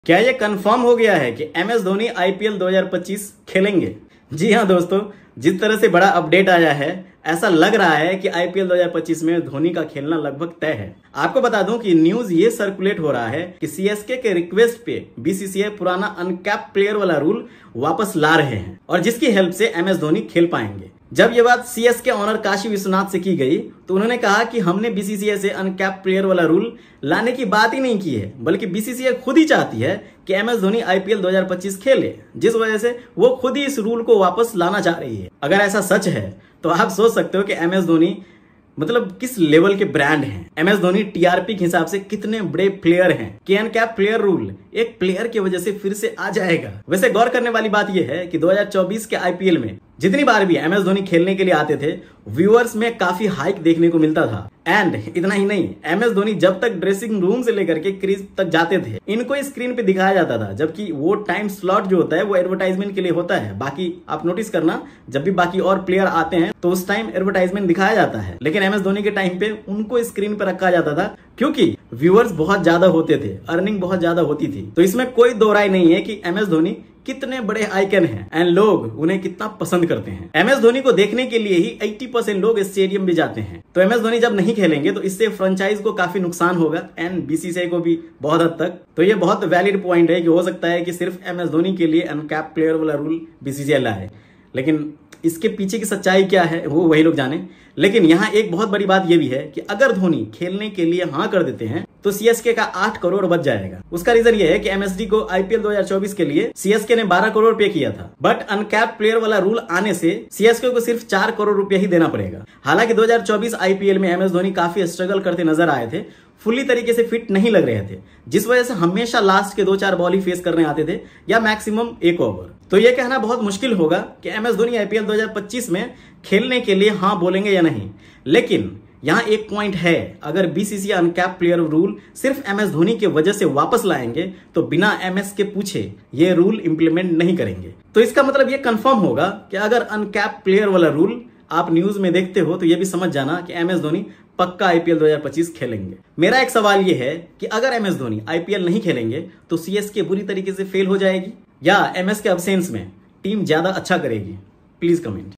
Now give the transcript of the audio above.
क्या ये कंफर्म हो गया है कि MS धोनी IPL 2025 खेलेंगे? जी हाँ दोस्तों, जिस तरह से बड़ा अपडेट आया है, ऐसा लग रहा है कि IPL 2025 में धोनी का खेलना लगभग तय है। आपको बता दूं कि न्यूज ये सर्कुलेट हो रहा है कि CSK के रिक्वेस्ट पे BCCI पुराना अनकैप्ड प्लेयर वाला रूल वापस ला रहे हैं और जिसकी हेल्प से MS धोनी खेल पाएंगे। जब ये बात CSK ऑनर काशी विश्वनाथ से की गई तो उन्होंने कहा कि हमने BCCI से अनकैप्ड प्लेयर वाला रूल लाने की बात ही नहीं की है, बल्कि BCCI खुद ही चाहती है कि MS धोनी IPL 2025 खेले, जिस वजह से वो खुद ही इस रूल को वापस लाना चाह रही है। अगर ऐसा सच है तो आप सोच सकते हो कि MS धोनी मतलब किस लेवल के ब्रांड हैं। MS धोनी TRP के हिसाब से कितने बड़े प्लेयर हैं कि अनकैप्ड प्लेयर रूल एक प्लेयर की वजह से फिर से आ जाएगा। वैसे गौर करने वाली बात यह है कि 2024 के IPL में जितनी बार भी MS धोनी खेलने के लिए आते थे, व्यूअर्स में काफी हाइक देखने को मिलता था। एंड इतना ही नहीं, MS धोनी जब तक ड्रेसिंग रूम से लेकर के क्रीज तक जाते थे, इनको स्क्रीन पे दिखाया जाता था, जबकि वो टाइम स्लॉट जो होता है वो एडवर्टाइजमेंट के लिए होता है। बाकी आप नोटिस करना, जब भी बाकी और प्लेयर आते हैं तो उस टाइम एडवर्टाइजमेंट दिखाया जाता है, लेकिन MS धोनी के टाइम पे उनको स्क्रीन पे रखा जाता था क्योंकि व्यूअर्स बहुत ज्यादा होते थे, अर्निंग बहुत ज्यादा होती थी। तो इसमें कोई दो राय नहीं है कि MS धोनी कितने बड़े आइकन हैं एंड लोग उन्हें कितना पसंद करते हैं। MS धोनी को देखने के लिए ही 80% लोग स्टेडियम भी जाते हैं। तो MS धोनी जब नहीं खेलेंगे तो इससे फ्रेंचाइज को काफी नुकसान होगा एंड BCCI को भी बहुत हद तक। तो ये बहुत वैलिड पॉइंट है कि हो सकता है कि सिर्फ MS धोनी के लिए अनकैप्ड प्लेयर वाला रूल BCCI लाए, लेकिन इसके पीछे की सच्चाई क्या है वो वही लोग जाने। लेकिन यहाँ एक बहुत बड़ी बात यह भी है कि अगर धोनी खेलने के लिए हाँ कर देते हैं तो CSK का 8 करोड़ बच जाएगा। उसका रीजन ये है कि MSD को IPL 2024 के लिए CSK ने 12 करोड़ पे किया था, बट अनकैप्ड प्लेयर वाला रूल आने से CSK को सिर्फ 4 करोड़ रुपया ही देना पड़ेगा। हालांकि 2024 IPL में MS धोनी काफी स्ट्रगल करते नजर आए थे, फुल्ली तरीके से फिट नहीं लग रहे थे, जिस वजह से हमेशा लास्ट के 2-4 बॉल ही फेस करने आते थे या मैक्सिमम 1 ओवर। तो यह कहना बहुत मुश्किल होगा कि MS धोनी IPL 2025 में खेलने के लिए हाँ बोलेंगे या नहीं। लेकिन यहाँ एक पॉइंट है, अगर BCCI अनकैप्ड प्लेयर रूल सिर्फ MS धोनी के वजह से वापस लाएंगे तो बिना MS के पूछे ये रूल इंप्लीमेंट नहीं करेंगे। तो इसका मतलब ये कंफर्म होगा कि अगर अनकैप्ड प्लेयर वाला रूल आप न्यूज में देखते हो तो ये भी समझ जाना कि MS धोनी पक्का IPL 2025 खेलेंगे। मेरा एक सवाल ये है कि अगर MS धोनी IPL नहीं खेलेंगे तो CSK बुरी तरीके से फेल हो जाएगी या MS के अब्सेंस में टीम ज्यादा अच्छा करेगी? Please comment.